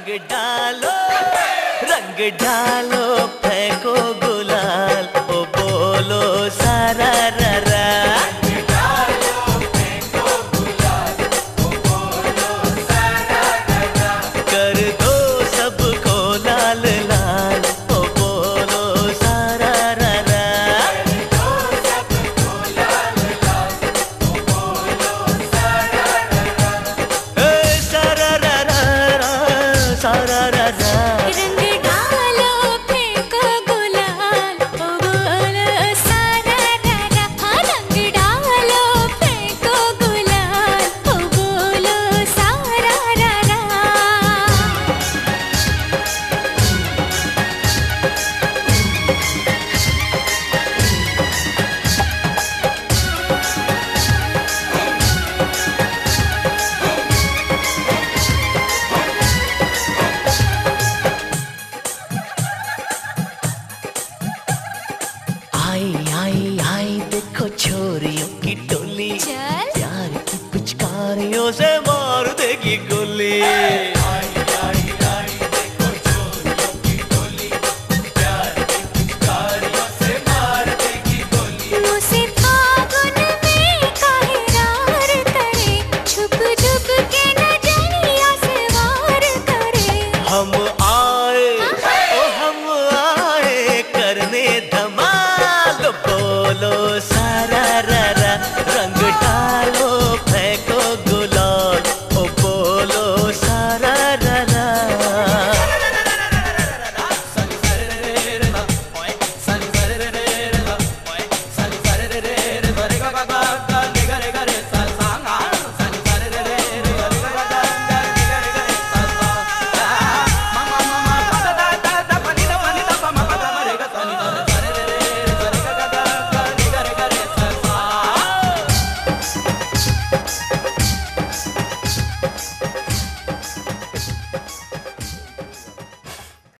रंग डालो फेंको गुलाल, ओ बोलो सारा रा रा। रंग डालो फेंको गुलाल, ओ बोलो सारा रा रा। कर दो सबको लाल लाल, ओ बोलो सारा रा रा। कर दो सबको लाल लाल, ओ बोलो सारा रा रा। सारा रा रा रा, सारा रा रा। आई देखो छोरियों की टोली, प्यार की पिचकारियों से मार देगी गोली।